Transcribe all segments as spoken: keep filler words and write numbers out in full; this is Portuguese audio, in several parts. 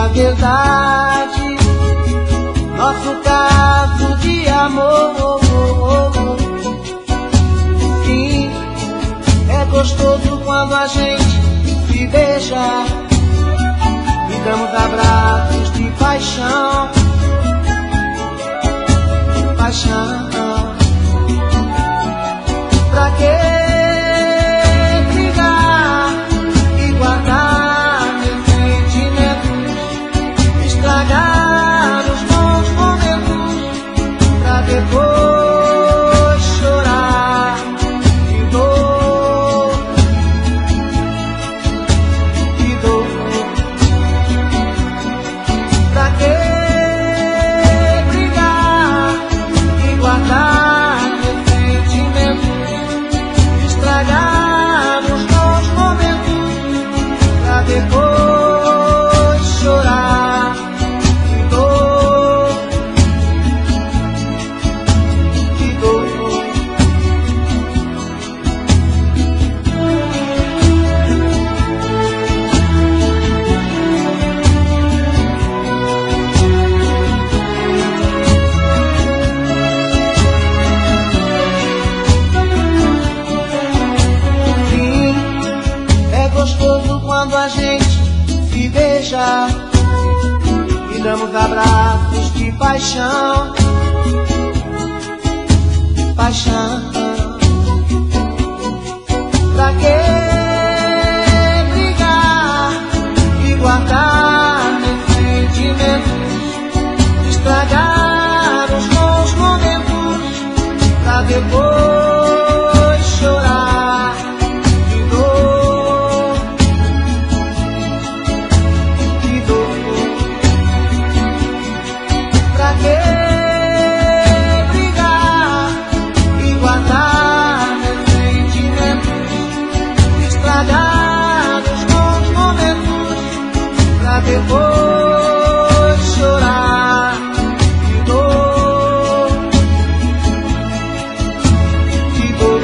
a verdade, nosso caso de amor. Sim, é gostoso quando a gente se beija e damos abraços de paixão, paixão. Pra que brigar e guardar meus sentimentos, estragar os bons momentos, pra depois chorar de dor, de dor. Pra que brigar e guardar meus sentimentos, estragar os bons momentos, pra depois chorar de dor, de dor. Sim, é gostoso quando a gente se beija e damos abraços de paixão, paixão. Pra que brigar e guardar meus sentimentos, estragar os bons momentos, pra depois chorar de dor, de dor. Pra que brigar e guardar meus sentimentos, estragar os bons momentos, pra depois chorar de dor, de dor.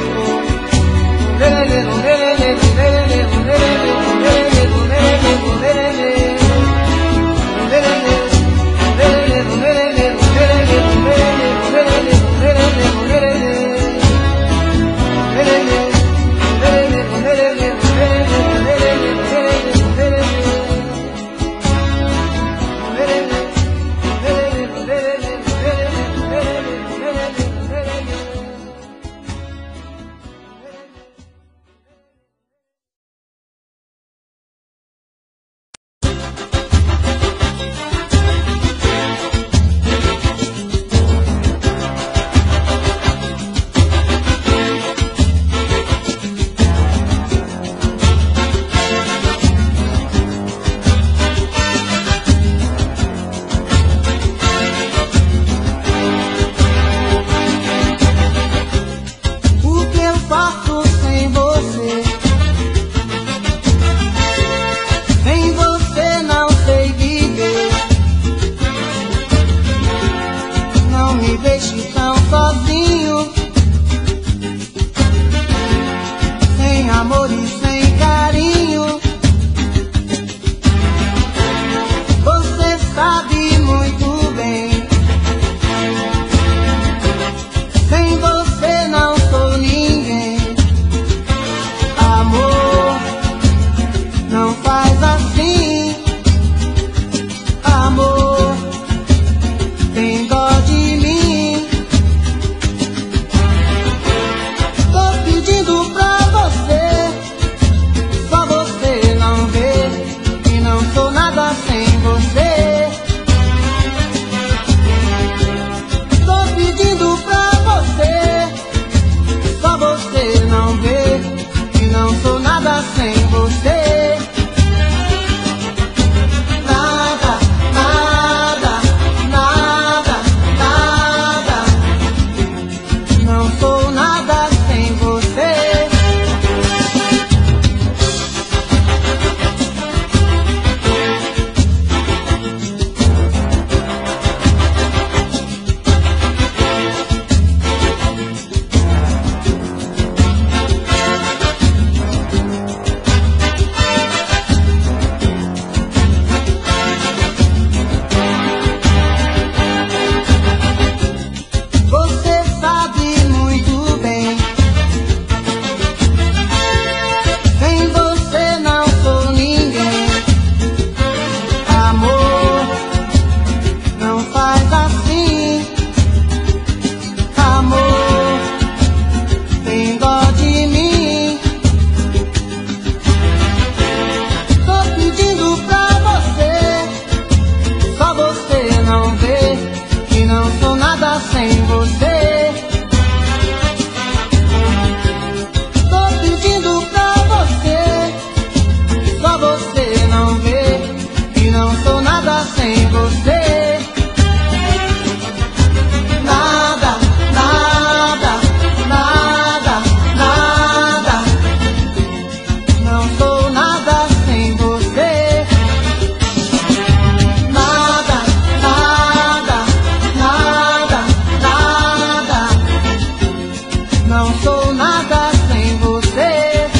sou nada sem você.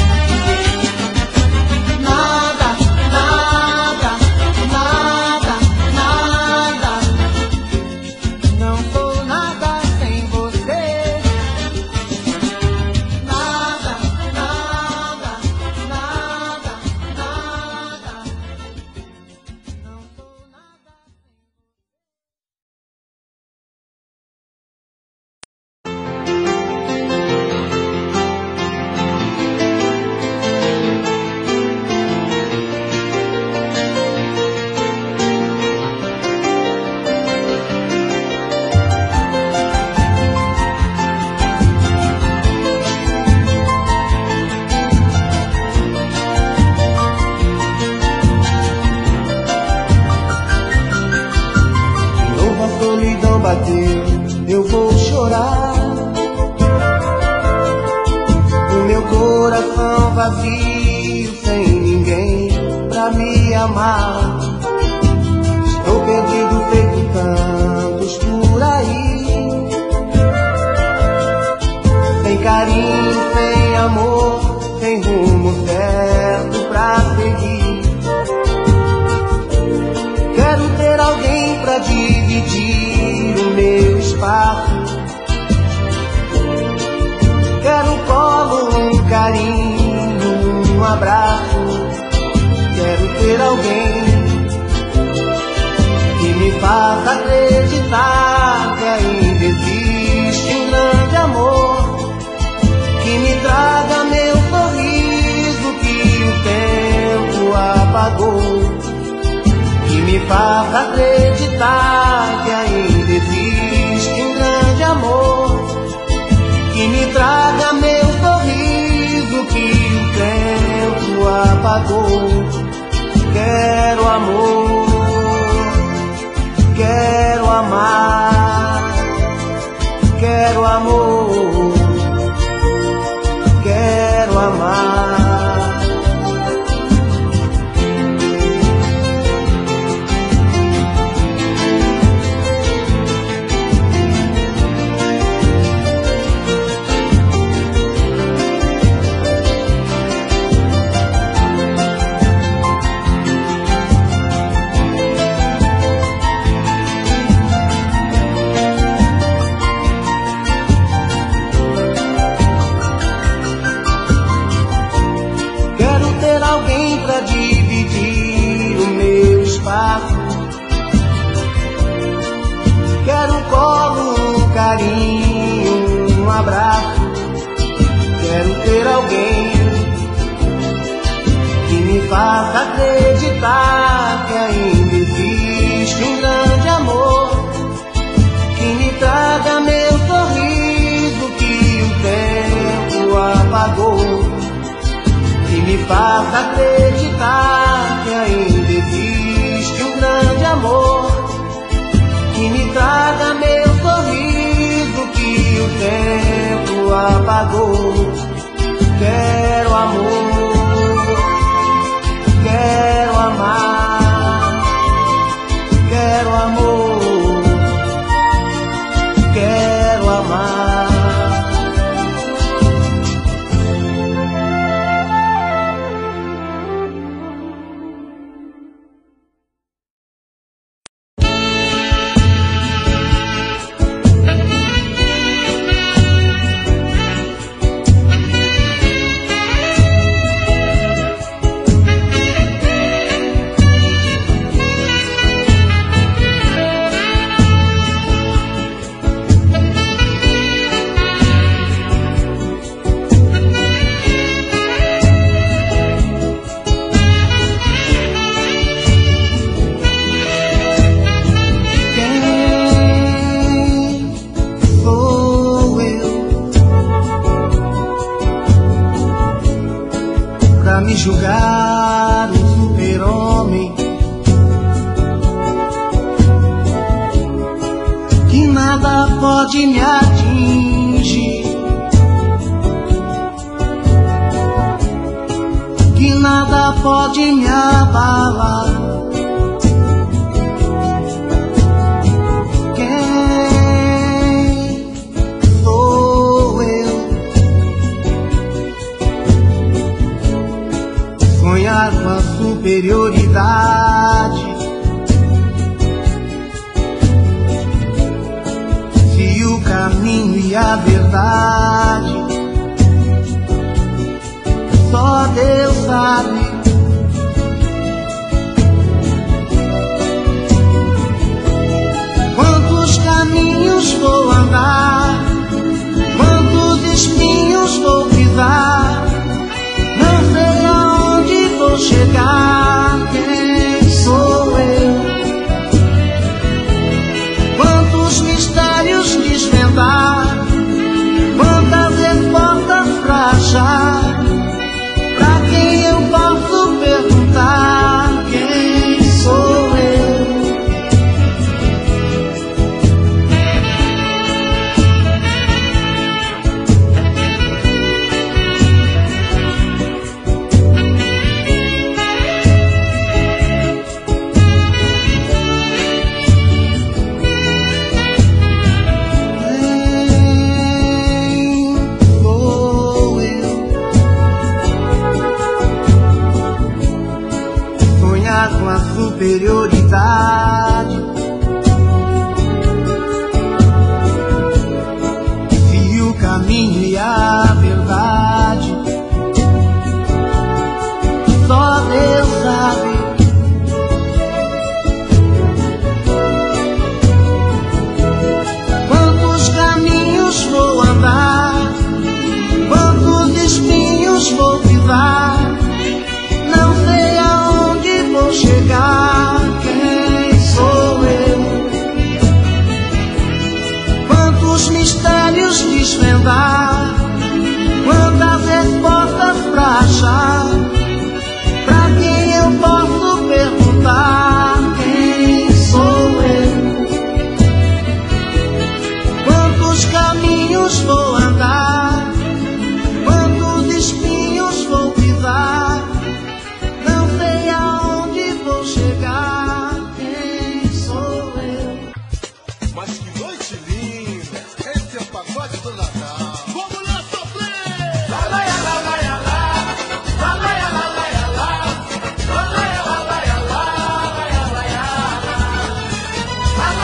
Nada, nada, nada, nada. Não sou nada sem você. Nada, nada, nada, nada. Não sou nada. Novo a solidão bateu, eu vou chorar. O meu coração vazio, sem ninguém pra me amar. Estou perdido feito tantos por aí, sem carinho, sem amor, sem rumo certo pra seguir. Quero ter alguém pra dividir o meu espaço. Quero um colo, um carinho, um abraço. Quero ter alguém que me faça acreditar que ainda existe um grande amor, que me traga meu sorriso que o tempo apagou, que me faça acreditar que ainda existe um grande amor, que me traga meu sorriso que o tempo apagou. Quero amor, quero amar, quero amor, quero amar. Dividir o meu espaço. Quero um colo, um carinho, um abraço. Quero ter alguém que me faça acreditar que ainda existe um grande amor, que me traga meu sorriso que o tempo apagou, que me faça acreditar que ainda existe um grande amor, que me traga meu sorriso que o tempo apagou. Quero amor, quero amar, quero amor, quero amar. Me julgar um super-homem, que nada pode me atingir, que nada pode me abalar. Quem sou eu superioridade. Se o caminho e a verdade só Deus sabe. Quantos caminhos vou andar, quantos espinhos vou pisar, não sei aonde vou chegar. Quem sou eu? Quantos mistérios desvendar, quantas respostas pra achar. Pra quem eu posso perguntar? Quem sou eu? Com a superioridade, se o caminho e a verdade só Deus sabe. Quantos caminhos vou andar, quantos espinhos vou pisar, não sei aonde vou chegar. Quem sou eu? Quantos mistérios desvendar, quantas respostas pra achar. Pra quem eu posso perguntar? Quem sou eu? Quantos caminhos vou andar, quantos espinhos vou pisar, não sei aonde vou chegar. Quem sou eu? Mas que noite linda! Esse é o pagode do Natal. Vamos lá, sofrer! Lá, lá, lá, lá, lá, lá. Lá, lá, lá, lá, lá, lá. Lá, lá, lá, lá, lá, lá. Lá, lá, lá, lá, lá. Lá, lá, lá, lá, lá, lá. Lá, lá, lá, lá, lá, lá. Lá, lá, lá, lá, lá, lá.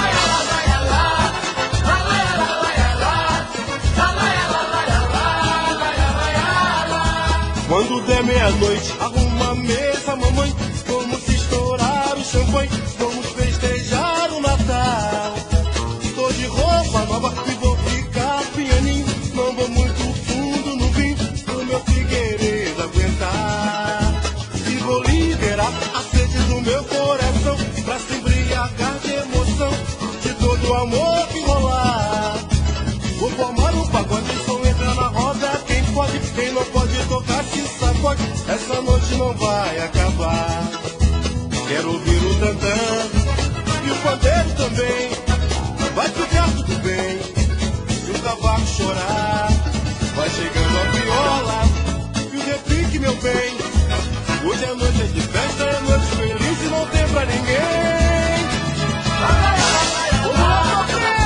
Quando der meia-noite, arruma a mesa, mamãe. Vamos estourar o champanhe, vamos festejar o Natal. Tô de roupa nova e vou ficar pianinho. Não vou muito fundo no vinho, pro meu Figueiredo aguentar. E vou liberar a sede do meu coração, pra se embriagar de emoção, de todo o amor que rolar. Vou formar um pagode, som entra na roda. Quem pode, quem não pode tocar se sacode. Essa noite não vai acabar. Quero ouvir o tantã e o pandeiro também. Vai ficar tudo bem se o cavaco chorar. Vai chegando a viola e o repique, meu bem. Hoje é noite de festa, é noite feliz e não tem pra ninguém. Vamos lá, sofrer!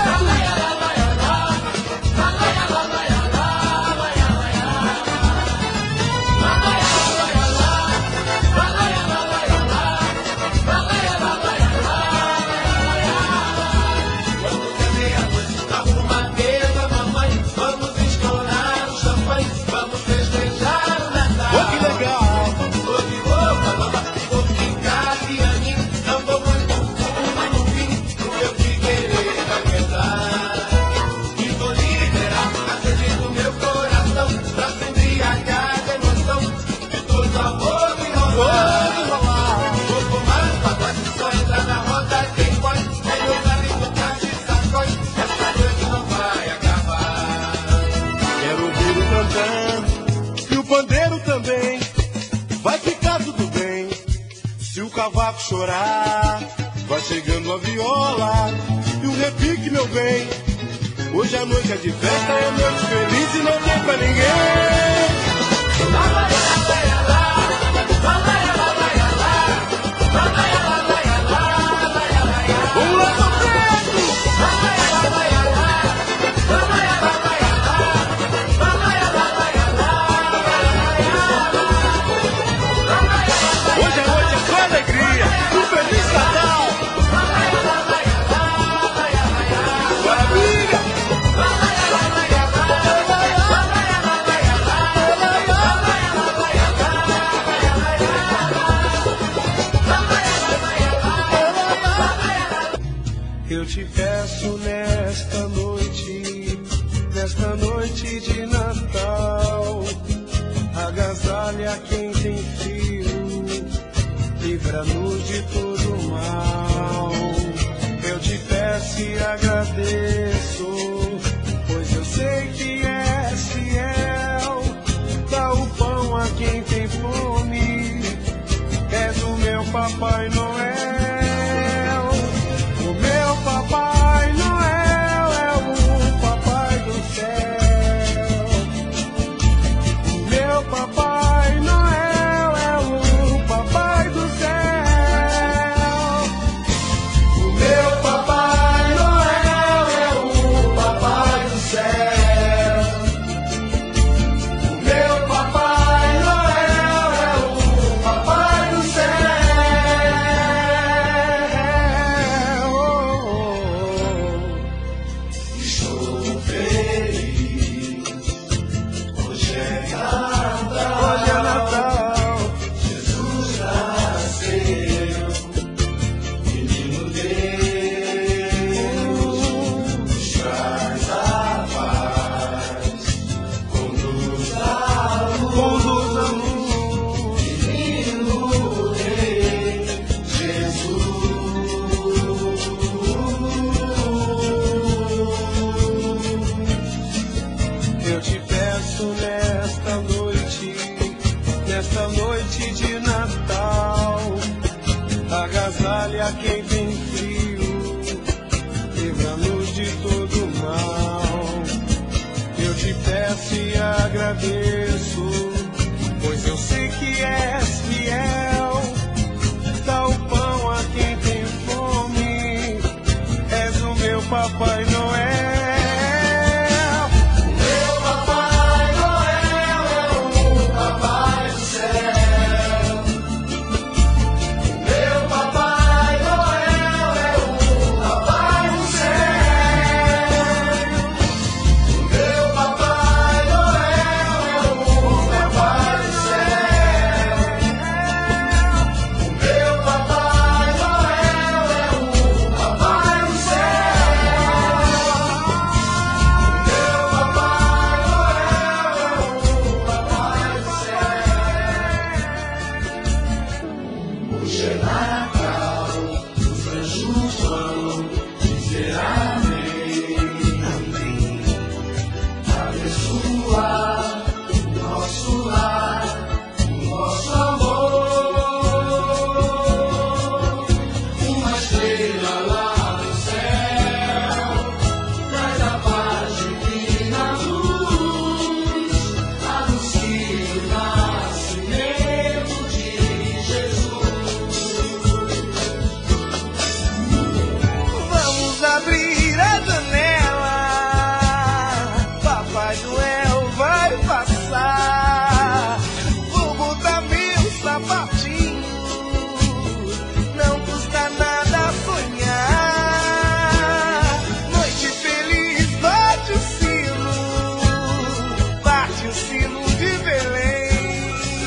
Cavaco chorar, vai chegando a viola e o repique, meu bem. Hoje a noite é de festa, é noite feliz e não tem pra ninguém. Vamos lá, sofrendo! Hoje a noite é te peço nesta noite, nesta noite de Natal, agasalha quem tem frio, livra-nos de todo mal. Eu te peço e agradeço, pois eu sei que és fiel. Dá o pão a quem tem fome, és o meu Papai Noel. O meu Papai Noel é o Papai do céu. O meu Papai Noel é o Papai do céu. O meu Papai Noel é o Papai do céu. O meu Papai Noel é o Papai do céu. Estou feliz, hoje é Natal, hoje é Natal. Jesus nasceu, menino Deus, nos traz a paz, conduz a luz, conduz a luz, menino Rei, Jesus. Eu te peço nesta noite, nesta noite de Natal, agasalha quem tem frio, livra-nos de todo mal. Eu te peço e agradeço, pois eu sei que és fiel. Dá o pão a quem tem fome, és o meu Papai Noel. O meu Papai Noel é o Papai do céu. O meu Papai Noel é o Papai do céu. O meu Papai Noel é o Papai do céu. O meu Papai Noel é o Papai do céu. Hoje é Natal, os anjos vão dizer amém, amém. Abençoar o nosso lar, o nosso amor. Uma estrela lá no céu traz a paz divina luz, anuncia o nascimento de Jesus. Vamos abrir a janela, Papai Noel vai passar. Vou botar meu sapatinho, não custa nada sonhar. Noite feliz, bate o sino, bate o sino de Belém.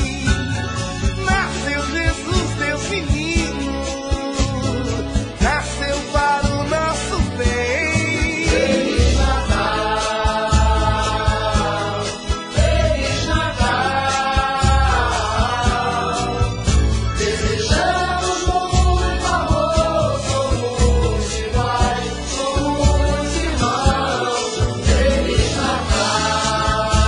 Nasceu Jesus, Deus menino, nasceu para o nosso bem. Feliz Natal, Feliz Natal. Desejamos muito amor, somos iguais, somos irmãos. Feliz Natal,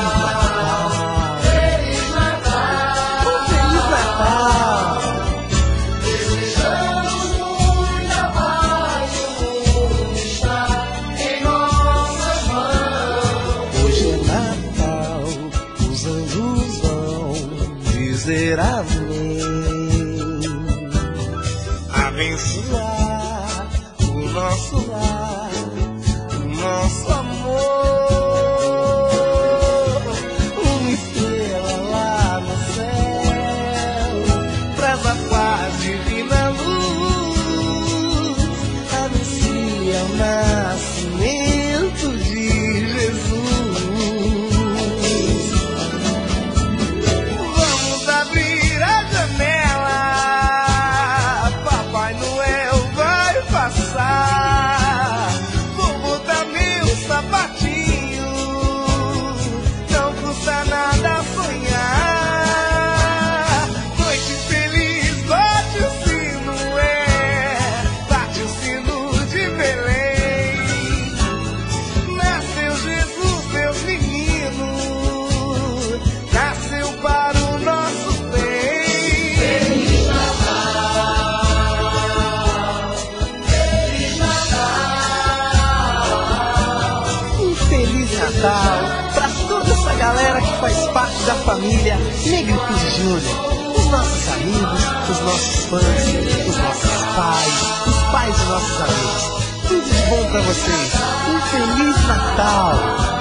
Feliz Natal, Feliz Natal. Desejamos muita paz, o mundo está em nossas mãos. Hoje é Natal, os anjos vão dizer amém, abençoar o nosso lar, o nosso amor. Uma estrela lá no céu traz a paz divina luz, anuncia o nascimento de Jesus. Vamos abrir a janela, Papai Noel vai passar. faz parte da família Negritude Júnior. Os nossos amigos, os nossos fãs, os nossos pais, os pais dos nossos amigos. Tudo de bom pra vocês. Um Feliz Natal!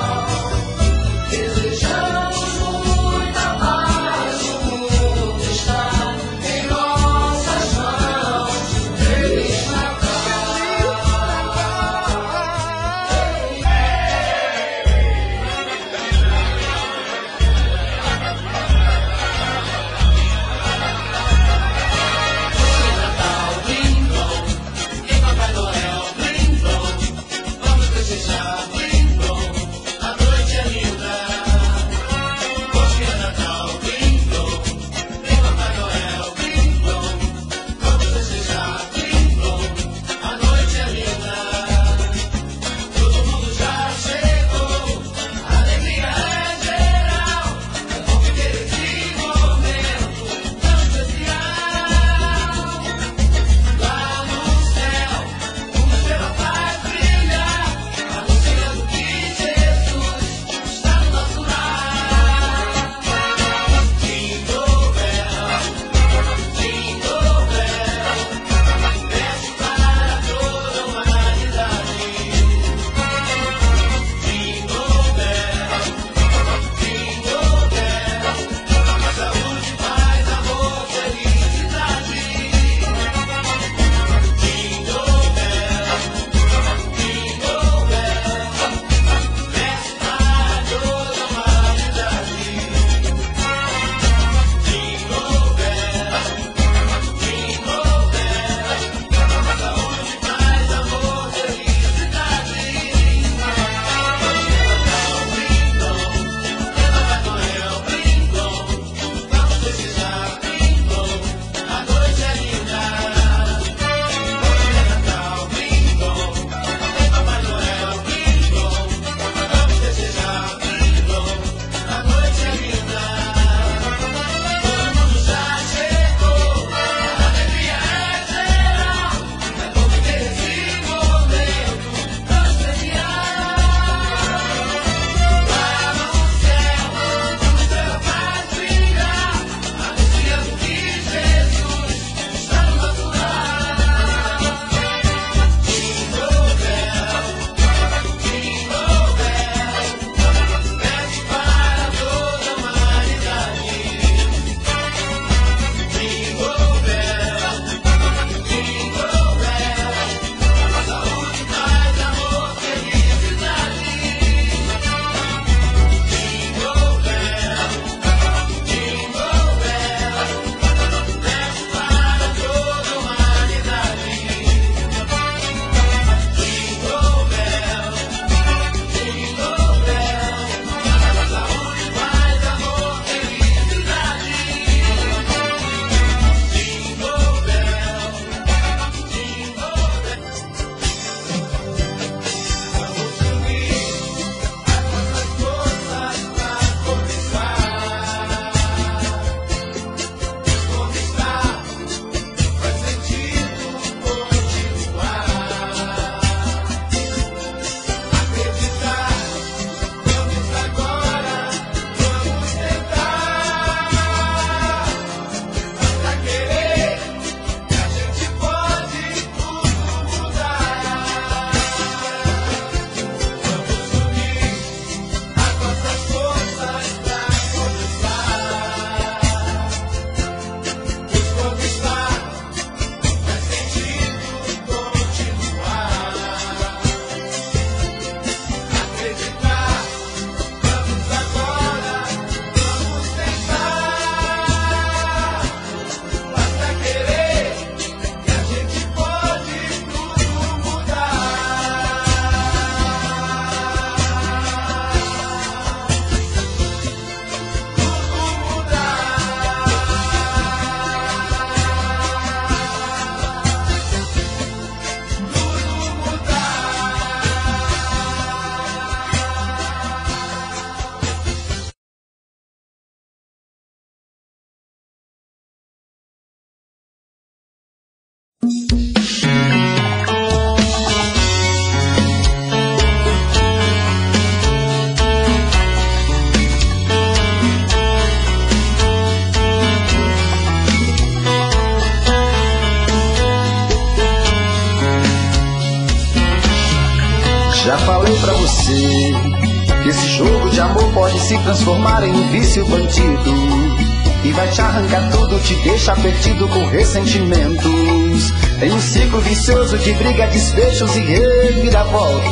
pra você que esse jogo de amor pode se transformar em um vício bandido e vai te arrancar tudo, te deixa perdido com ressentimentos. Em um ciclo vicioso de briga, desfechos e reviravoltas.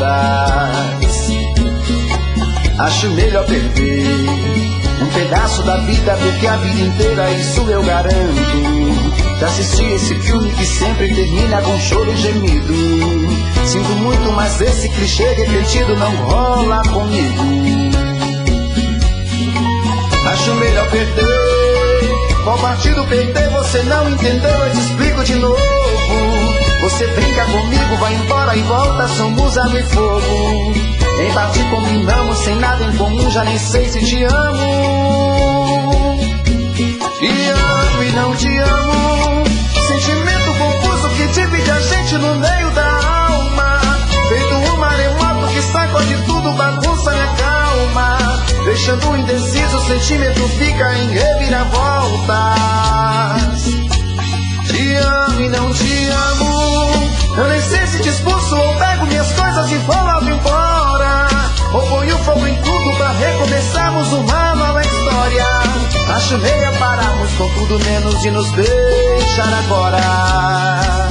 Acho melhor perder um pedaço da vida do que a vida inteira, isso eu garanto. De assistir esse filme que sempre termina com choro e gemido. Sinto muito, mas esse clichê repetido não rola comigo. Acho melhor perder. Qual partido perder você não entendeu, eu te explico de novo. Você brinca comigo, vai embora e volta, somos água e fogo. Em partir combinamos, sem nada em comum, já nem sei se te amo. Te amo e não te amo. Sentimento confuso que divide a gente no meio da alma. Feito um maremoto que sacode tudo, bagunça minha calma. Deixando indeciso, o sentimento fica em reviravoltas. Te amo e não te amo. Eu nem sei se te expulso ou pego minhas coisas e vou logo embora. Ou ponho fogo em tudo pra recomeçarmos uma nova história. Acho meia pararmos com tudo menos de nos beijar agora.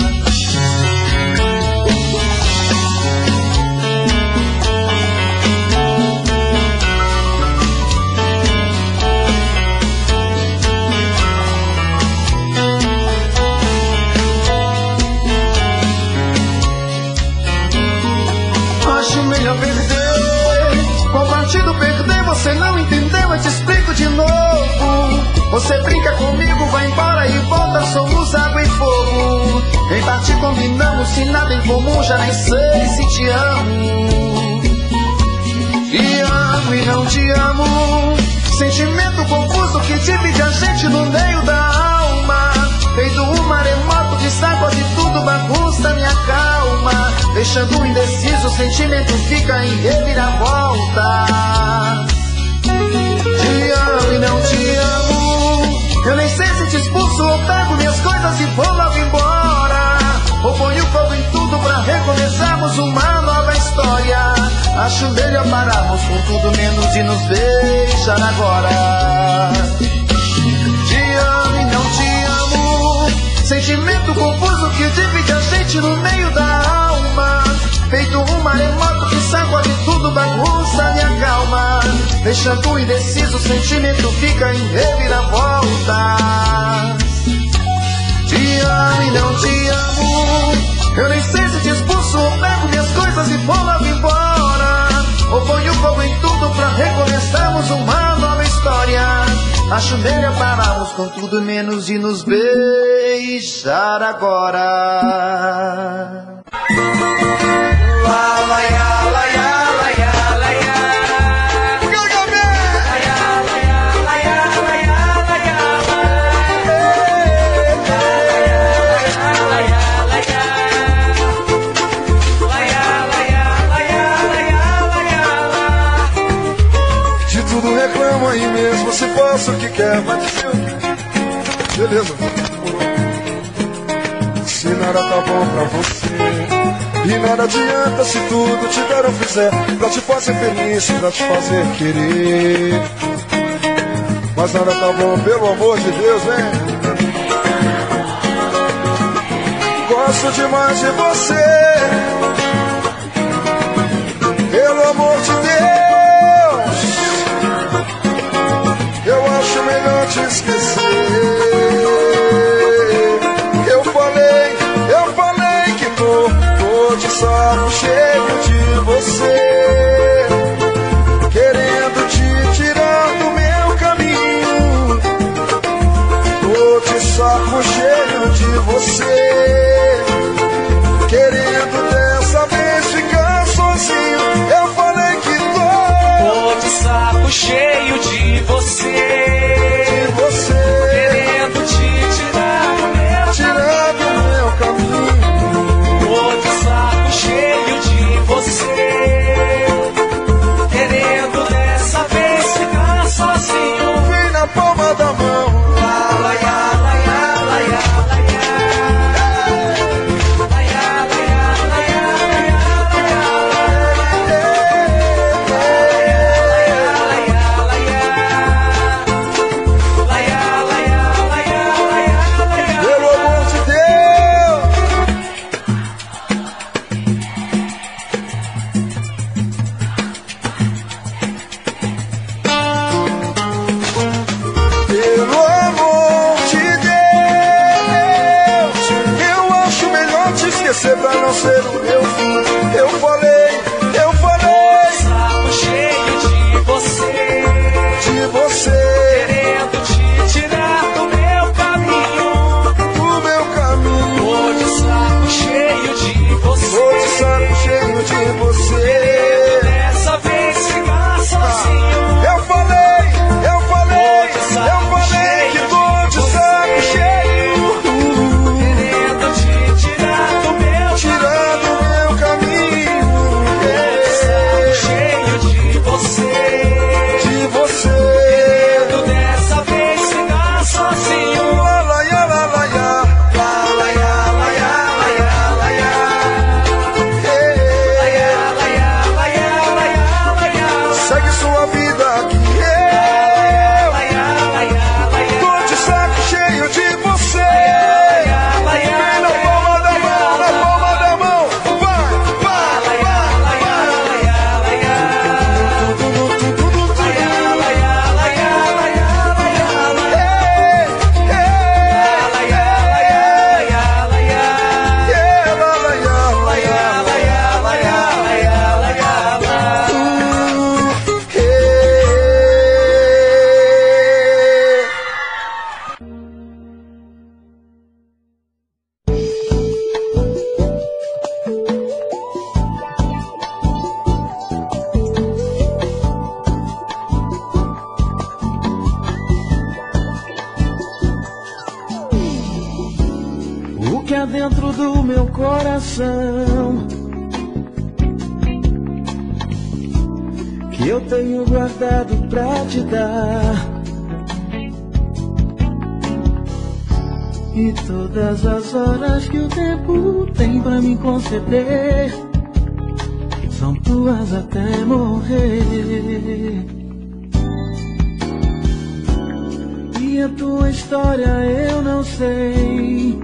Melhor perder. Qual partido perder você não entendeu, eu te explico de novo. Você brinca comigo, vai embora e volta, somos água e fogo. Em partir combinamos, se nada em comum, já nem sei se te amo. Te amo e não te amo. Sentimento confuso que divide a gente no meio da alma. Feito um maremoto que sacode tudo, bagunça minha calma. Deixando indeciso, o sentimento fica em reviravolta. Te amo e não te amo. Eu nem sei se te expulso ou pego minhas coisas e vou logo embora. Ou ponho fogo em tudo pra recomeçarmos uma nova história. Acho melhor pararmos com tudo menos de nos beijar agora. Te amo e não te amo. Sentimento confuso que divide a gente no meio da alma. Feito um maremoto que sacode tudo, bagunça minha calma. Deixando indeciso, o sentimento fica em reviravoltas. Te amo e não te amo. Eu nem sei se te expulso ou pego minhas coisas e vou logo embora. Ou ponho fogo em tudo pra recomeçarmos uma nova história. Acho melhor pararmos com tudo menos de nos beijar agora. La la ya, la ya, la ya, la ya. De tudo reclama aí mesmo, você faça o que quer, mas beleza. Se nada tá bom pra você, e nada adianta se tudo te der ou fizer pra te fazer feliz, pra te fazer querer. Mas nada tá bom, pelo amor de Deus, vem. Gosto demais de você, pelo amor de Deus. Eu acho melhor te esquecer. Eu falei, eu falei que tô, tô de saco cheio de você, querendo te tirar do meu caminho. Tô de saco cheio de você, querendo dessa vez ficar sozinho. Eu falei que tô, tô de saco cheio de você, de você. não ser o meu fim. Eu falei, eu falei, saco cheio de você, de você, querendo te tirar do meu caminho, do meu caminho. tô de saco cheio de você, Tô de saco cheio de você. dessa vez ficar sozinho. Eu falei, eu falei, eu falei que tô de saco cheio, Querendo te tirar do meu tirando o meu caminho, saco cheio de você, de você. querendo dessa vez ficar sozinho. La la ya, la la ya, la la ya, la ya, la ya, la ya. Eh, Segue sua vida que eu tô de saco cheio de você. Vem na palma da mão, na palma da mão. Vai, vai, vai, O que há dentro do meu coração, que eu tenho guardado pra te dar, e todas as horas que o tempo tem pra me conceder são tuas até morrer. E a tua história eu não sei,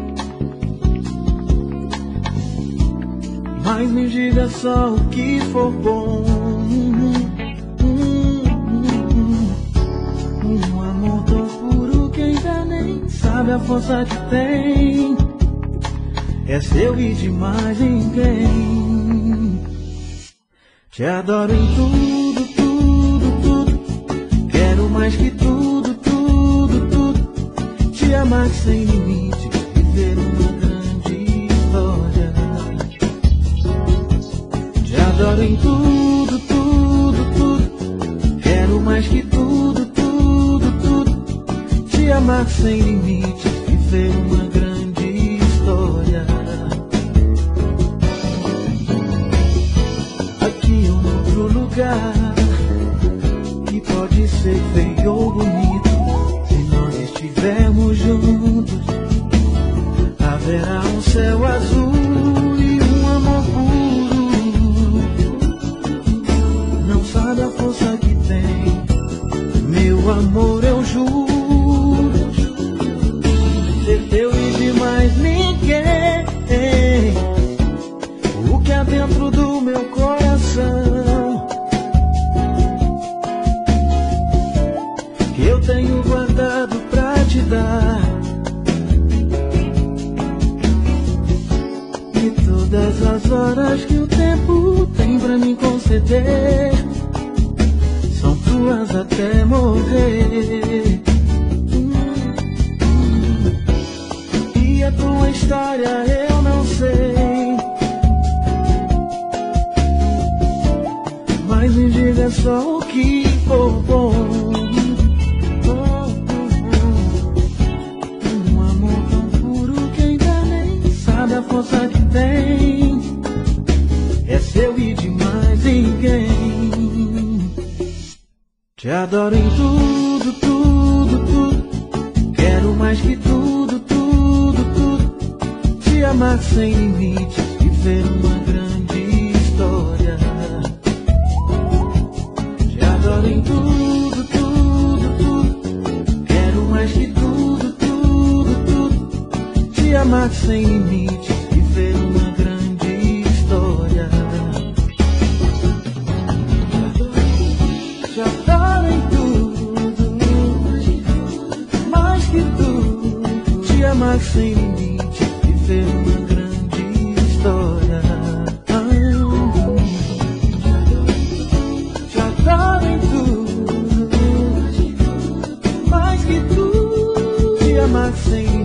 mas me diga só o que for bom. Um amor tão puro que ainda nem sabe a força que tem, é seu e de mais ninguém. Te adoro em tudo, tudo, tudo, quero mais que tudo, tudo, tudo. Te amar sem limite, viver uma grande história. Te adoro em tudo, tudo, tudo, quero mais que tudo, tudo, tudo. Te amar sem limite, viver uma grande história. Aqui ou em outro lugar, que pode ser feio ou bonito, se nós estivermos juntos, haverá um céu azul e um amor puro. Não sabe a força que tem, meu amor, eu juro, ser teu e de mais ninguém. O que há dentro do meu coração, que eu tenho guardado pra te dar, e todas as horas que o tempo tem pra me conceder são tuas até morrer. E a tua história eu não sei, mas me diga só o que for bom. Um amor tão puro que ainda nem sabe a força que tem, é seu e de mais ninguém. Te adoro em tudo, tudo, tudo, quero mais que tudo, tudo, tudo. Te amar sem limites, viver uma grande história. Te adoro em tudo, tudo, tudo, quero mais que tudo, tudo, tudo. Te amar sem limites, viver uma grande história. Te adoro em tudo, mais que tudo. Te amar sem limite, viver uma grande história. my thing.